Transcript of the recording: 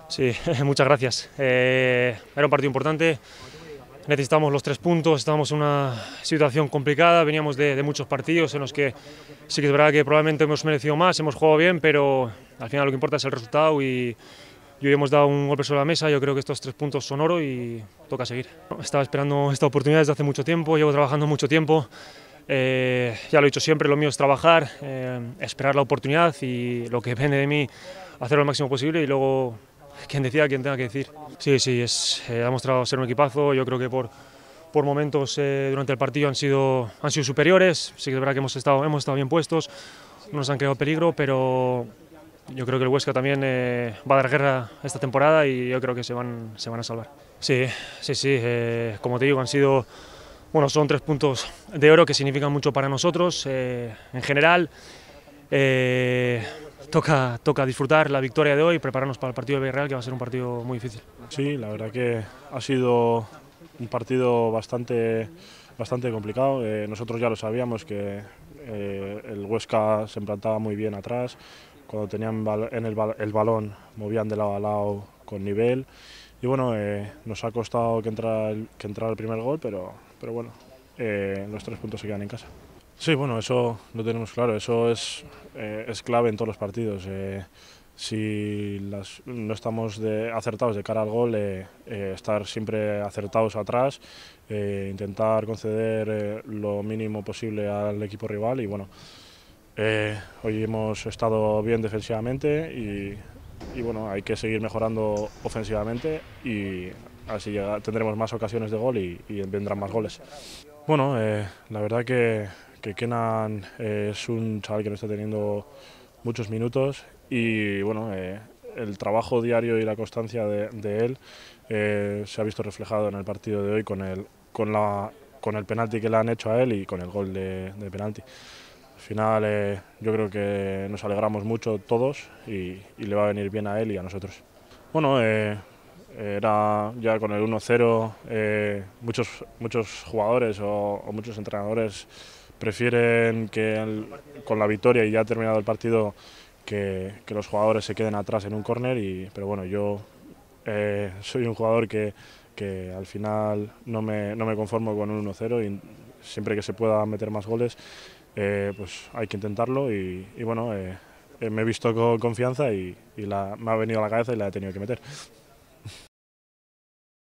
Sí, muchas gracias. Era un partido importante, necesitamos los 3 puntos, estábamos en una situación complicada, veníamos de muchos partidos en los que sí que es verdad que probablemente hemos merecido más, hemos jugado bien, pero al final lo que importa es el resultado y hoy hemos dado un golpe sobre la mesa. Yo creo que estos 3 puntos son oro y toca seguir. Estaba esperando esta oportunidad desde hace mucho tiempo, llevo trabajando mucho tiempo. Ya lo he dicho siempre, lo mío es trabajar, esperar la oportunidad y lo que depende de mí, hacerlo lo máximo posible y luego quien decida, quien tenga que decir. Sí, sí, ha demostrado ser un equipazo. Yo creo que por momentos durante el partido han sido superiores. Sí que es verdad que hemos estado bien puestos, no nos han creado peligro, pero yo creo que el Huesca también va a dar guerra esta temporada y yo creo que se van a salvar. Sí, sí, sí, como te digo, son 3 puntos de oro que significan mucho para nosotros. En general, toca disfrutar la victoria de hoy y prepararnos para el partido de Villarreal, que va a ser un partido muy difícil. Sí, la verdad que ha sido un partido bastante complicado. Nosotros ya lo sabíamos que el Huesca se implantaba muy bien atrás. Cuando tenían el balón, movían de lado a lado con nivel. Y bueno, nos ha costado que entrara el primer gol, pero bueno, los 3 puntos se quedan en casa. Sí, bueno, eso lo tenemos claro, eso es clave en todos los partidos. Si no estamos acertados de cara al gol, estar siempre acertados atrás, intentar conceder lo mínimo posible al equipo rival y bueno, hoy hemos estado bien defensivamente y bueno, hay que seguir mejorando ofensivamente y así tendremos más ocasiones de gol y vendrán más goles. Bueno, la verdad que Kenan es un chaval que no está teniendo muchos minutos y bueno, el trabajo diario y la constancia de él se ha visto reflejado en el partido de hoy con el penalti que le han hecho a él y con el gol de penalti. Al final yo creo que nos alegramos mucho todos y le va a venir bien a él y a nosotros. Bueno, era ya con el 1-0, muchos jugadores o muchos entrenadores prefieren que con la victoria y ya terminado el partido que los jugadores se queden atrás en un córner, pero bueno, yo soy un jugador que al final no me conformo con un 1-0 y siempre que se pueda meter más goles pues hay que intentarlo y bueno, me he visto con confianza y me ha venido a la cabeza y la he tenido que meter.